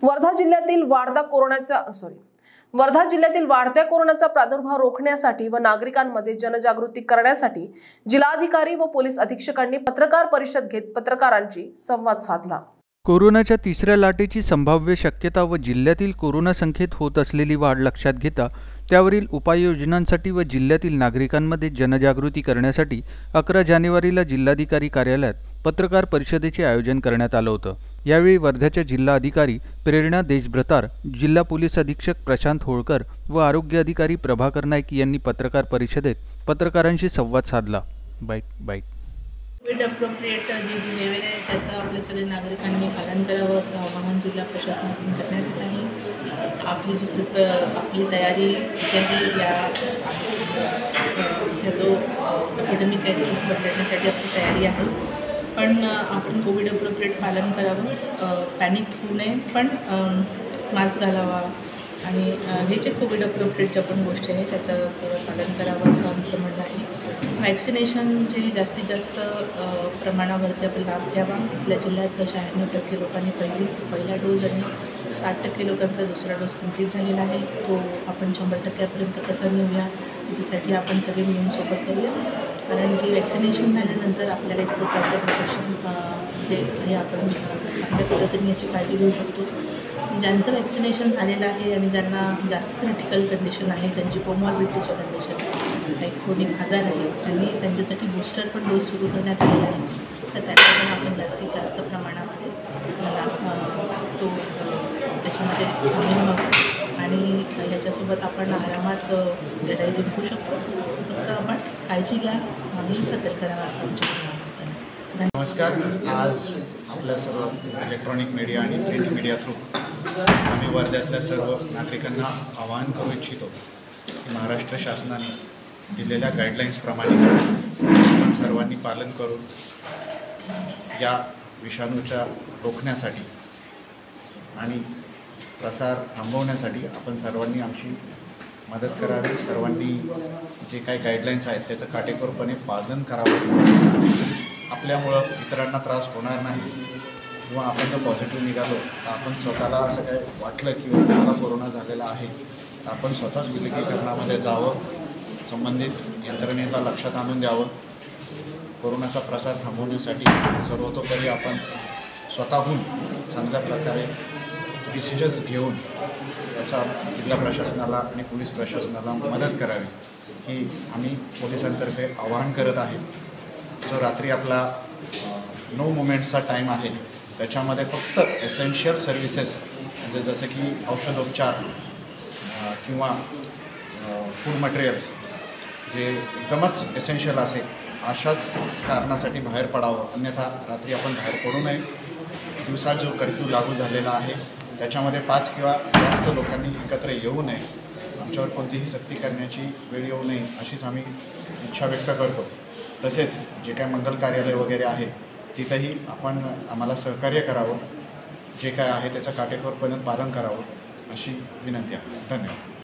वर्धा जिल्ह्यातील वाढत्या कोरोनाचा प्रादुर्भाव रोखण्यासाठी व नागरिकांमध्ये जनजागृती करण्यासाठी जिल्हाधिकारी व पोलीस अधीक्षकांनी पत्रकार परिषद घेत पत्रकारांशी संवाद साधला। कोरोनाच्या तिसऱ्या लाटेची संभाव्य शक्यता व जिल्ह्यातील कोरोना संख्येत होत असलेली वाढ लक्षात घेता त्यावरील उपाययोजनांसाठी व जिल्ह्यातील नागरिकांमध्ये जनजागृती करण्यासाठी 11 जानेवारीला जिल्हाधिकारी कार्यालयात पत्रकार परिषदेचे आयोजन करण्यात आलं होतं। यावेळी वर्ध्याच्या जिल्हा अधिकारी प्रेरणा देशभ्रतार, जिल्हा पोलीस अधीक्षक प्रशांत होळकर व आरोग्य अधिकारी प्रभाकर नाईक यांनी पत्रकार परिषदेत पत्रकारांशी संवाद साधला। कोविड अप्रोप्रिएट जे बिहेवियर आहे त्याचं आपल्या सगळे नागरिकांनी पालन करावं असं आवाहन जिल्हा प्रशासनाकडून करण्यात येत आहे। आपली तयारी ह्या जो एपिडेमिक आहे तो बदलण्यासाठी आपली तयारी आहे, पण आपण कोविड अप्रोप्रिएट पालन करावं, पॅनिक होऊ नये, पण मास्क घालावा आणि हे जे कोविड अप्रोप्रिएट पण गोष्टी आहे त्याचं पालन करावं असं आमचं म्हणणं आहे। वॅक्सिनेशनचे जास्तीत जास्त प्रमाणावरती आपण लाभ घ्यावा। आपल्या जिल्ह्यात 96% लोकांनी पहिला डोस आणि 60% लोकांचा दुसरा डोस कंप्लीट झालेला आहे। तो आपण 100%पर्यंत कसा नेऊया त्यासाठी आपण सगळे मिळून सोबत करूया, कारण की वॅक्सिनेशन झाल्यानंतर आपल्याला एक प्रकारचं प्रोटेक्शन जे हे आपण चांगल्या पद्धतीने याची काळजी घेऊ शकतो। ज्यांचं वॅक्सिनेशन झालेलं आहे आणि ज्यांना जास्त क्रिटिकल कंडिशन आहे, त्यांची कोमॉर्बिडिटीच्या कंडिशन आहे, क्रोनिक आजार आहे, त्यांच्यासाठी बूस्टर पण डोस सुरू करण्यात आलेला आहे। तर त्याचा पण आपण जास्तीत जास्त प्रमाणामध्ये तो त्याच्यामध्ये सामील व्हावं आणि ह्याच्यासोबत आपण आरामात लढाई जिंकू शकतो। फक्त आपण काळजी घ्या आणि सतर्क राहा असं आमच्या म्हणणं आहे। नमस्कार। आज आपल्या सर्व इलेक्ट्रॉनिक मीडिया आणि प्रिंट मीडिया थ्रू आम्ही वर्ध्यातल्या सर्व नागरिकांना आवाहन करू इच्छितो की महाराष्ट्र शासनाने दिलेल्या गाईडलाईन्सप्रमाणे आपण सर्वांनी पालन करून या विषाणूच्या रोखण्यासाठी आणि प्रसार थांबवण्यासाठी आपण सर्वांनी आमची मदत करावी। सर्वांनी जे काही गाईडलाईन्स आहेत त्याचं काटेकोरपणे पालन करावं। आपल्यामुळं इतरांना त्रास होणार नाही किंवा आपण जर पॉझिटिव्ह निघालो तर आपण स्वतःला असं काय वाटलं की मला कोरोना झालेला आहे तर आपण स्वतःच विलगीकरणामध्ये जावं, संबंधित यंत्रणेला लक्षात आणून द्यावं। कोरोनाचा प्रसार थांबवण्यासाठी सर्वतोपरी आपण स्वतःहून चांगल्या प्रकारे डिसिजन्स घेऊन याचा जिल्हा प्रशासनाला आणि पोलीस प्रशासनाला मदत करावी ही आम्ही पोलिसांतर्फे आवाहन करत आहे। जो रात्री आपला 9 मोमेंट्सचा टाईम आहे त्याच्यामध्ये फक्त एसेन्शियल सर्व्हिसेस म्हणजे जसं की औषधोपचार किंवा फूड मटेरियल्स जे एकदमच एसेन्शियल असेल अशाच कारणासाठी बाहेर पडावं, अन्यथा रात्री आपण बाहेर पडू नये। दिवसा जो कर्फ्यू लागू झालेला आहे त्याच्यामध्ये 5 किंवा जास्त लोकांनी एकत्र येऊ नये, आमच्यावर कोणतीही सक्ती करण्याची वेळ येऊ नये अशीच आम्ही इच्छा व्यक्त करतो। तसेच जे काय मंगल कार्यालय वगैरे आहे तिथंही आपण आम्हाला सहकार्य करावं, जे काय आहे त्याचं काटेकोरपणे पालन करावं अशी विनंती आहे। धन्यवाद।